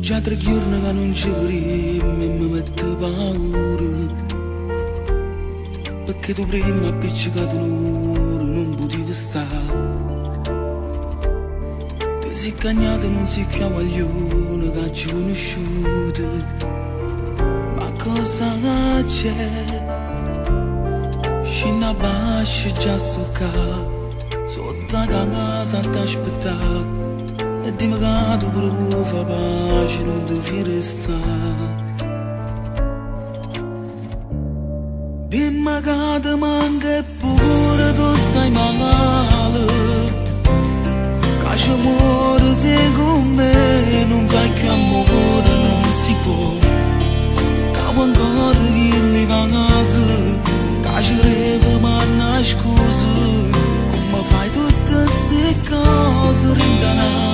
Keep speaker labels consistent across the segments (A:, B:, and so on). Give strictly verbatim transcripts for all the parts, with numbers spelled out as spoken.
A: già tre giorni che non ci vorremmo e mi mette paura, perché tu prima appiccicato un'ora non potevi stare. Ti sei cagnato e non sei più guaglione che ci conosciuto, ma cosa c'è? Scina bascia già sto qua, sotto la casa ti aspettare. E dimmi che tu pure fa pace, non ti fai restare. Dimmi che ti manca eppure tu stai male, che ci muore sei con me, non fai più amore, non si può. Che vuoi ancora che li va a casa, che ci reva ma nascosto. Come fai tutte queste cose, rindanate?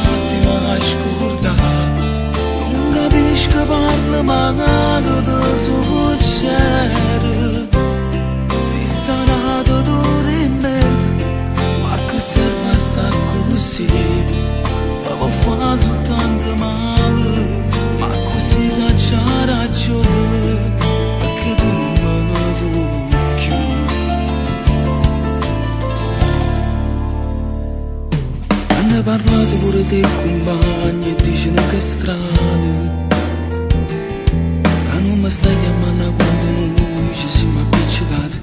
A: Non capisci che parla magari del suo cuore. Si sta nato duro in me, ma che serve a stare così? Ma può fare soltanto male, ma così sa c'ha ragione, perché tu non me vuoi più. Hanno parlato pure dei compagni e dicono che è strano, che non mi stai chiamando quando noi ci siamo appiccicati.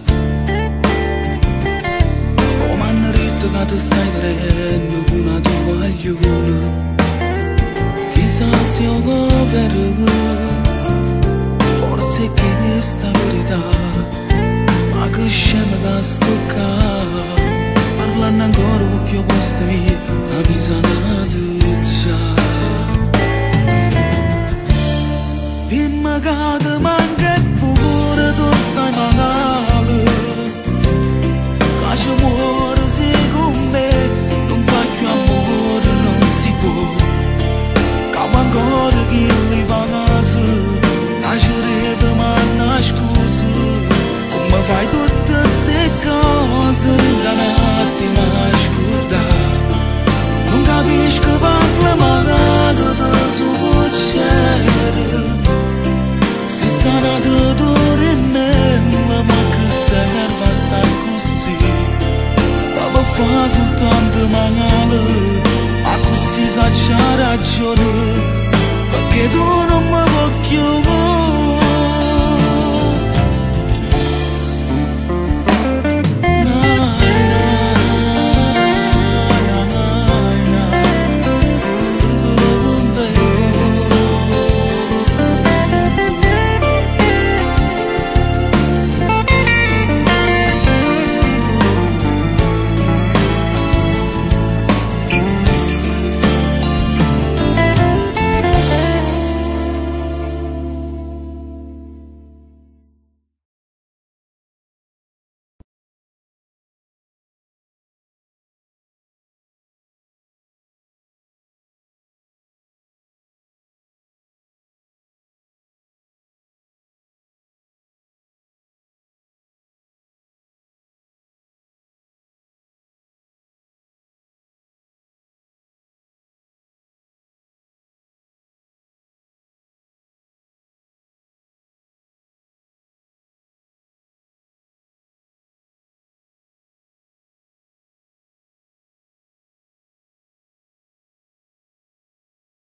A: Oh, mi hanno detto che ti stai vedendo con una tua guaglione, chissà se io lo vero, forse è che questa verità, ma che scema che sto qua. Parlando ancora con più posto mio, avvisanato già. Dimmi che ti manca eppure tu stai male, che ci muore sei con me, non fai più amore, non si può. Che vuoi ancora che li va a casa, che ci reva ma nascosto. Come fai tutte queste cose, ingannati ma scordare? Non capisci che parla magari del suo cuore. Si sta nato duro in me, ma che serve a stare così? Ma può fare soltanto male, ma così sa c'ha ragione, perché tu non mi vuoi più.